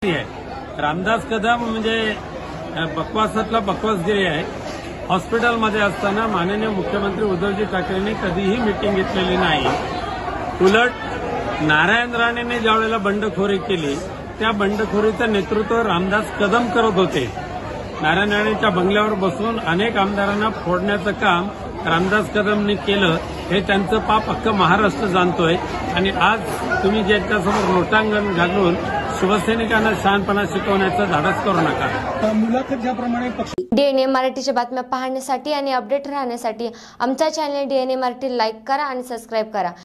रामदास कदम म्हणजे बकवासातला बकवासगिरी आहे। हॉस्पिटलमध्ये असताना माननीय मुख्यमंत्री उद्धवजी ठाकरेंनी कधीही मीटिंग घेतलेली नाही। उलट नारायण राणेने ज्यावेळेला बंडखोरी केली त्या बंडखोरीचं नेतृत्व रामदास कदम करत होते। नारायण राणेच्या बंगल्यावर बसून अनेक आमदारांना फोडण्याचं काम रामदास कदमने केलं हे त्यांचं पाप अख्खं महाराष्ट्र जाणतोय। आणि आज तुम्ही ज्यांच्यासमोर लोटांगण घालून शिवसैनिकांना शहाणपणा शिकवण्याचं धाडस करू नका। मुलाखत ज्याप्रमाणे डीएनए मराठीच्या बातम्या पाहण्यासाठी आणि अपडेट राहण्यासाठी आमचा चॅनल डीएनए मराठी लाईक करा आणि सबस्क्राईब करा।